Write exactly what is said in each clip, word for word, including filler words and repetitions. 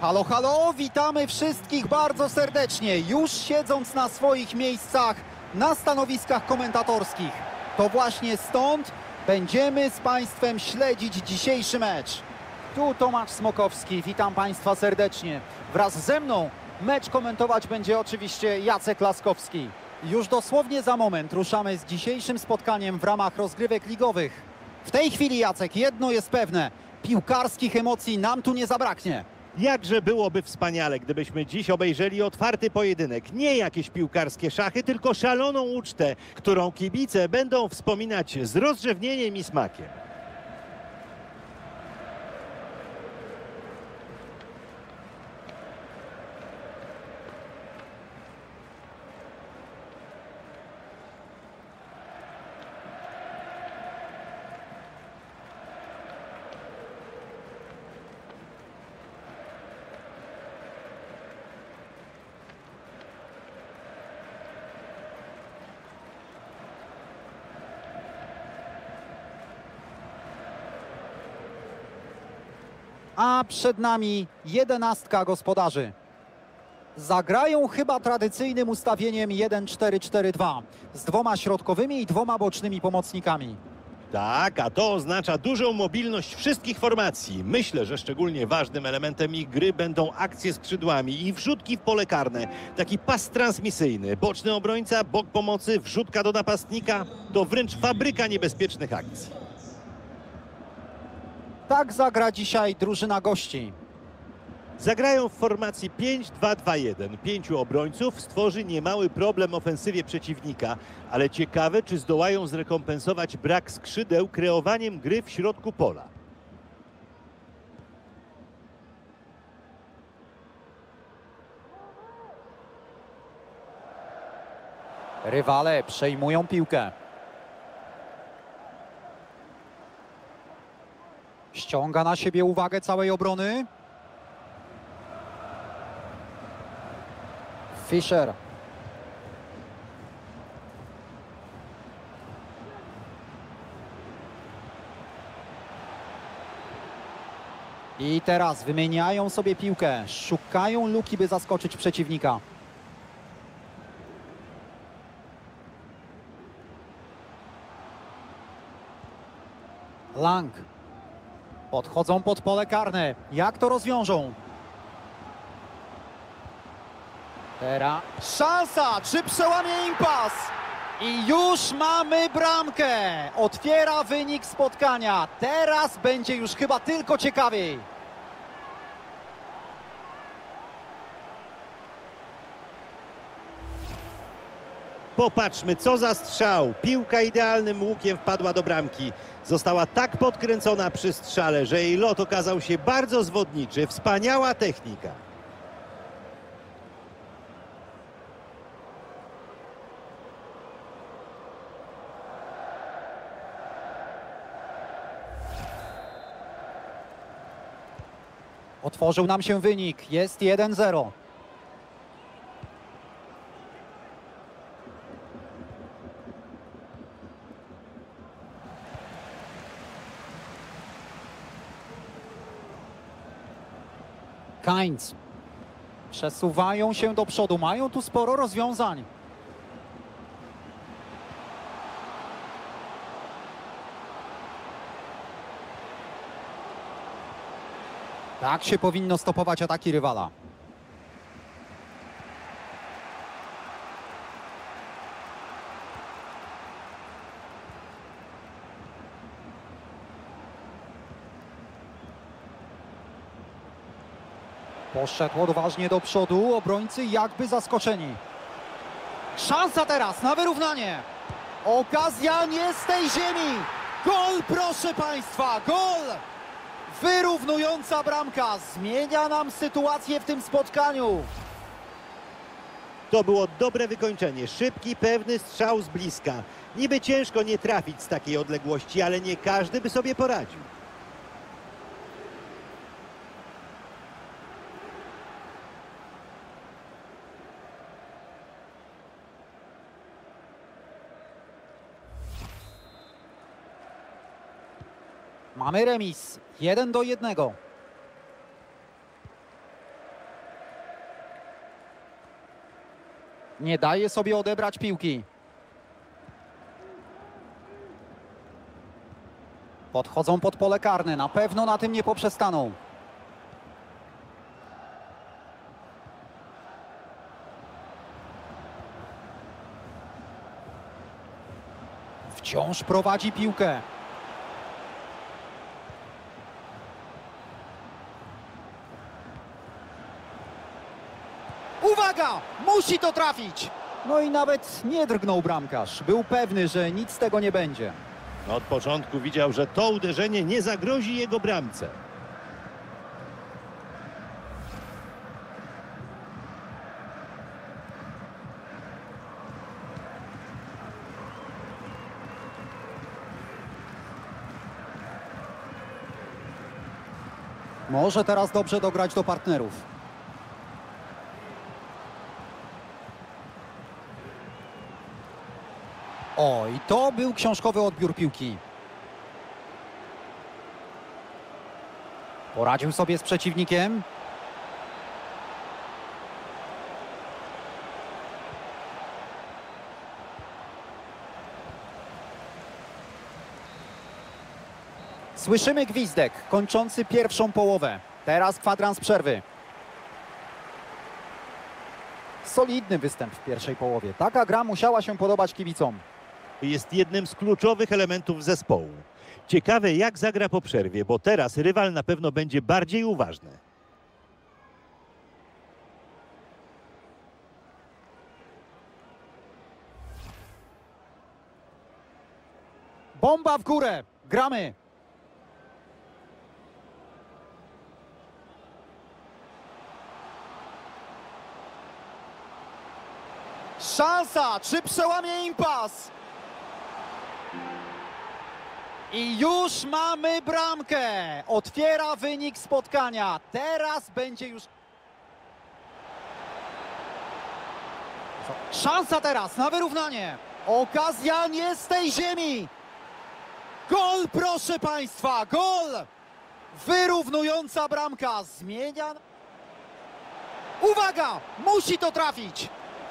Halo, halo, witamy wszystkich bardzo serdecznie, już siedząc na swoich miejscach na stanowiskach komentatorskich. To właśnie stąd będziemy z Państwem śledzić dzisiejszy mecz. Tu Tomasz Smokowski, witam Państwa serdecznie. Wraz ze mną mecz komentować będzie oczywiście Jacek Laskowski. Już dosłownie za moment ruszamy z dzisiejszym spotkaniem w ramach rozgrywek ligowych. W tej chwili, Jacek, jedno jest pewne, piłkarskich emocji nam tu nie zabraknie. Jakże byłoby wspaniale, gdybyśmy dziś obejrzeli otwarty pojedynek. Nie jakieś piłkarskie szachy, tylko szaloną ucztę, którą kibice będą wspominać z rozrzewnieniem i smakiem. A przed nami jedenastka gospodarzy. Zagrają chyba tradycyjnym ustawieniem jeden cztery cztery dwa z dwoma środkowymi i dwoma bocznymi pomocnikami. Tak, a to oznacza dużą mobilność wszystkich formacji. Myślę, że szczególnie ważnym elementem ich gry będą akcje skrzydłami i wrzutki w pole karne. Taki pas transmisyjny, boczny obrońca, bok pomocy, wrzutka do napastnika. To wręcz fabryka niebezpiecznych akcji. Tak zagra dzisiaj drużyna gości. Zagrają w formacji pięć dwa dwa jeden. Pięciu obrońców stworzy niemały problem ofensywie przeciwnika, ale ciekawe, czy zdołają zrekompensować brak skrzydeł kreowaniem gry w środku pola. Rywale przejmują piłkę. Ściąga na siebie uwagę całej obrony. Fischer. I teraz wymieniają sobie piłkę. Szukają luki, by zaskoczyć przeciwnika. Lang. Podchodzą pod pole karne. Jak to rozwiążą? Teraz szansa! Czy przełamie impas? I już mamy bramkę! Otwiera wynik spotkania. Teraz będzie już chyba tylko ciekawiej. Popatrzmy, co za strzał. Piłka idealnym łukiem wpadła do bramki. Została tak podkręcona przy strzale, że jej lot okazał się bardzo zwodniczy. Wspaniała technika. Otworzył nam się wynik. Jest jeden zero. Kainz. Przesuwają się do przodu. Mają tu sporo rozwiązań. Tak się powinno stopować ataki rywala. Poszedł odważnie do przodu, obrońcy jakby zaskoczeni. Szansa teraz na wyrównanie. Okazja nie z tej ziemi. Gol, proszę Państwa, gol! Wyrównująca bramka zmienia nam sytuację w tym spotkaniu. To było dobre wykończenie. Szybki, pewny strzał z bliska. Niby ciężko nie trafić z takiej odległości, ale nie każdy by sobie poradził. Mamy remis. jeden do jednego. Nie daje sobie odebrać piłki. Podchodzą pod pole karne, na pewno na tym nie poprzestaną. Wciąż prowadzi piłkę. Uwaga! Musi to trafić! No i nawet nie drgnął bramkarz. Był pewny, że nic z tego nie będzie. Od początku widział, że to uderzenie nie zagrozi jego bramce. Może teraz dobrze dograć do partnerów. O, i to był książkowy odbiór piłki. Poradził sobie z przeciwnikiem. Słyszymy gwizdek kończący pierwszą połowę. Teraz kwadrans przerwy. Solidny występ w pierwszej połowie. Taka gra musiała się podobać kibicom. Jest jednym z kluczowych elementów zespołu. Ciekawe, jak zagra po przerwie, bo teraz rywal na pewno będzie bardziej uważny. Bomba w górę. Gramy. Szansa! Czy przełamie impas? I już mamy bramkę. Otwiera wynik spotkania. Teraz będzie już... Szansa teraz na wyrównanie. Okazja nie z tej ziemi. Gol, proszę Państwa, gol! Wyrównująca bramka. Zmienia... Uwaga! Musi to trafić.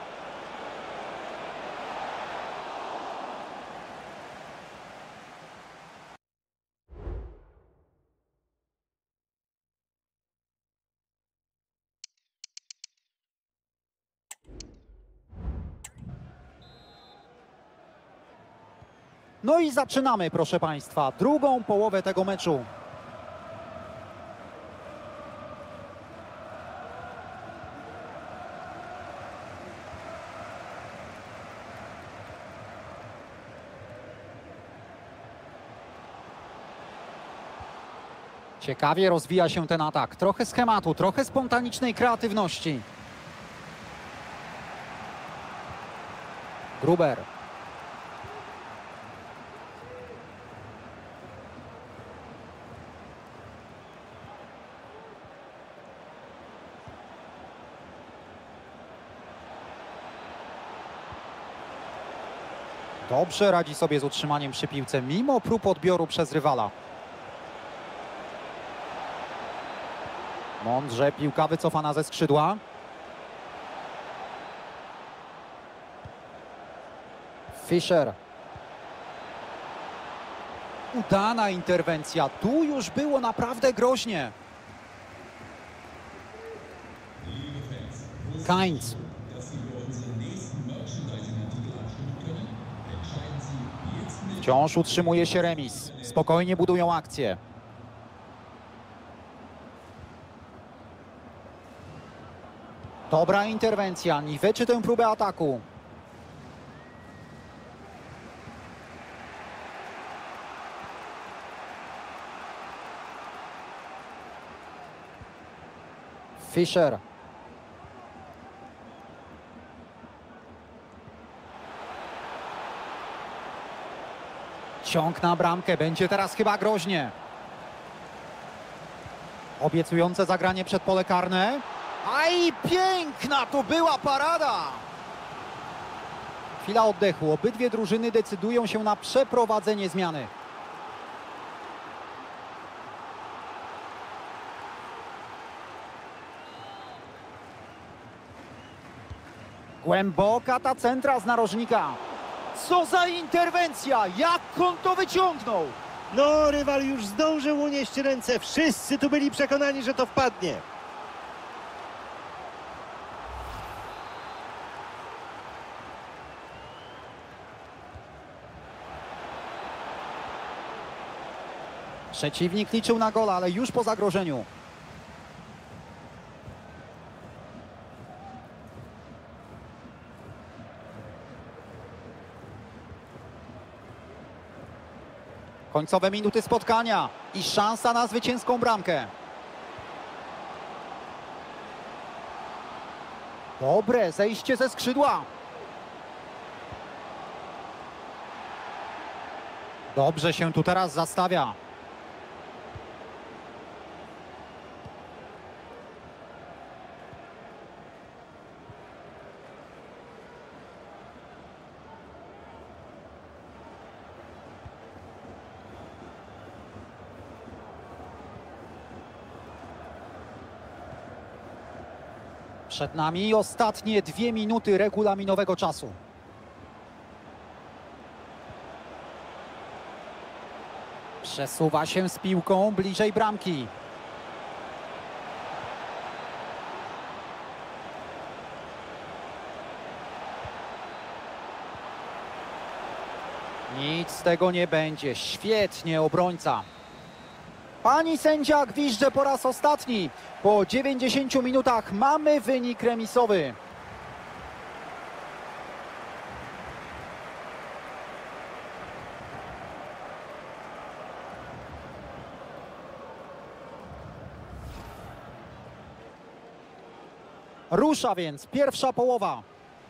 No i zaczynamy, proszę Państwa, drugą połowę tego meczu. Ciekawie rozwija się ten atak. Trochę schematu, trochę spontanicznej kreatywności. Gruber. Dobrze radzi sobie z utrzymaniem przy piłce, mimo prób odbioru przez rywala. Mądrze, piłka wycofana ze skrzydła. Fischer. Udana interwencja. Tu już było naprawdę groźnie. Kainz. Wciąż utrzymuje się remis. Spokojnie budują akcję. Dobra interwencja. Niweczy tę próbę ataku. Fischer. Ciąg na bramkę. Będzie teraz chyba groźnie. Obiecujące zagranie przed pole karne. Aj, piękna to była parada! Chwila oddechu. Obydwie drużyny decydują się na przeprowadzenie zmiany. Głęboka ta centra z narożnika. Co za interwencja! Jak on to wyciągnął? No, rywal już zdążył unieść ręce. Wszyscy tu byli przekonani, że to wpadnie. Przeciwnik liczył na gola, ale już po zagrożeniu. Końcowe minuty spotkania i szansa na zwycięską bramkę. Dobre zejście ze skrzydła. Dobrze się tu teraz zastawia. Przed nami ostatnie dwie minuty regulaminowego czasu. Przesuwa się z piłką bliżej bramki. Nic z tego nie będzie. Świetnie obrońca. Pani sędzia gwizdże po raz ostatni. Po dziewięćdziesięciu minutach mamy wynik remisowy. Rusza więc pierwsza połowa.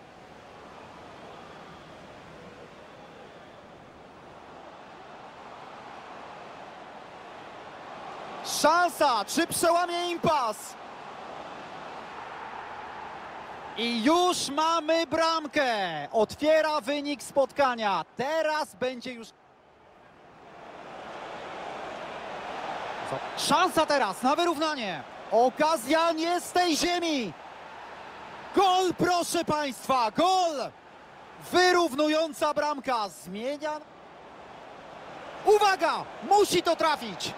Szansa! Czy przełamie impas? I już mamy bramkę. Otwiera wynik spotkania. Teraz będzie już... Szansa teraz na wyrównanie. Okazja nie z tej ziemi. Gol, proszę Państwa, gol! Wyrównująca bramka. Zmienia... Uwaga! Musi to trafić.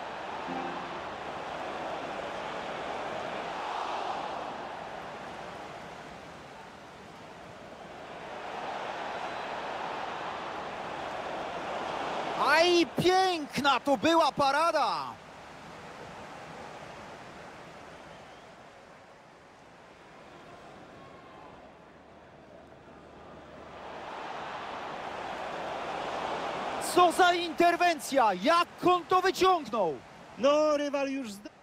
Aj, piękna to była parada! Co za interwencja! Jak on to wyciągnął? No, rywal już... zda-